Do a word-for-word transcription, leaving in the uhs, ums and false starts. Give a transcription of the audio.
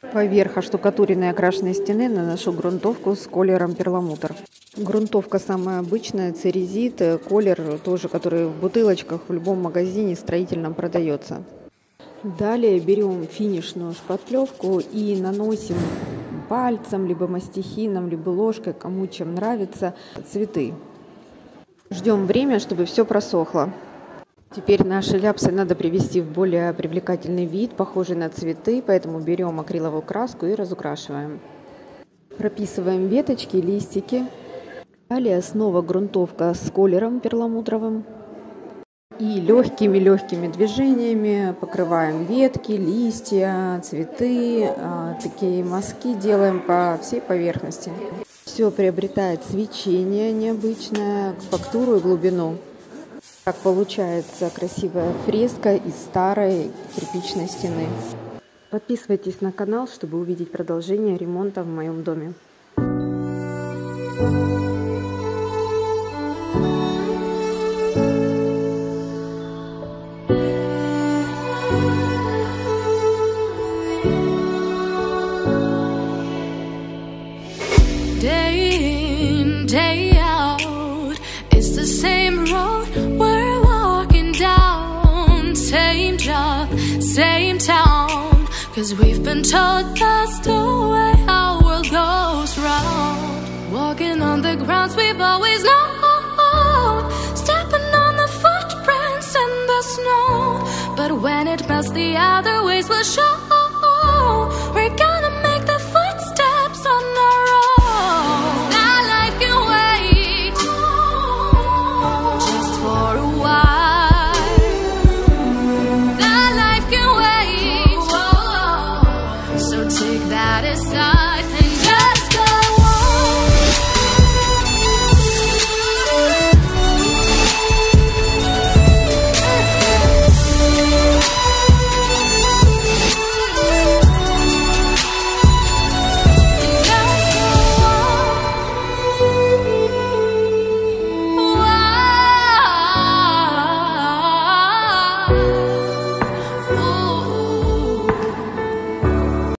Поверх оштукатуренной окрашенной стены наношу грунтовку с колером перламутр. Грунтовка самая обычная, церезит, колер тоже, который в бутылочках в любом магазине строительном продается. Далее берем финишную шпатлевку и наносим пальцем, либо мастихином, либо ложкой, кому чем нравится, цветы. Ждем время, чтобы все просохло. Теперь наши ляпсы надо привести в более привлекательный вид, похожий на цветы, поэтому берем акриловую краску и разукрашиваем. Прописываем веточки, листики. Далее снова грунтовка с колером перламутровым. И легкими-легкими движениями покрываем ветки, листья, цветы. Такие мазки делаем по всей поверхности. Все приобретает свечение необычное, фактуру и глубину. Так получается красивая фреска из старой кирпичной стены. Подписывайтесь на канал, чтобы увидеть продолжение ремонта в моем доме. Day in, day out, it's the same road we're walking down. Same job, same town, 'cause we've been told that's the way our world goes round. Walking on the grounds we've always known, stepping on the footprints in the snow. But when it melts, the other ways will show. We're gonna make the footsteps on our own. That life can wait just for a while. That life can wait, so take that aside.